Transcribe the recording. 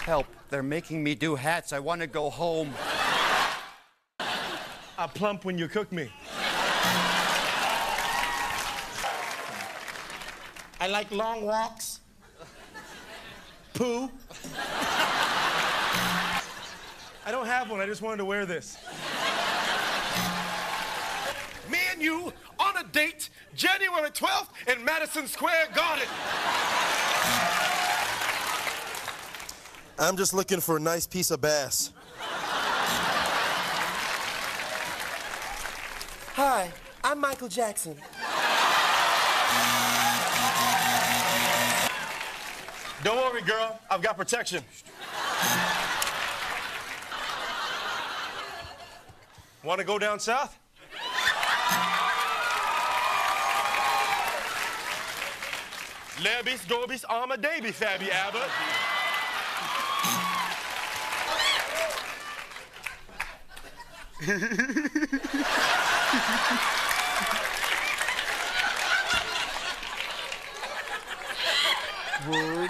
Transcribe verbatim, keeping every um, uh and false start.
Help. They're making me do hats. I want to go home. I plump when you cook me. I like long walks. Poo. I don't have one. I just wanted to wear this. Me and you on a date January twelfth in Madison Square Garden. I'm just looking for a nice piece of bass. Hi, I'm Michael Jackson. Don't worry, girl. I've got protection. Want to go down south? Lebis, Gorbis, Arma, Davy, Fabby Abbott. Word.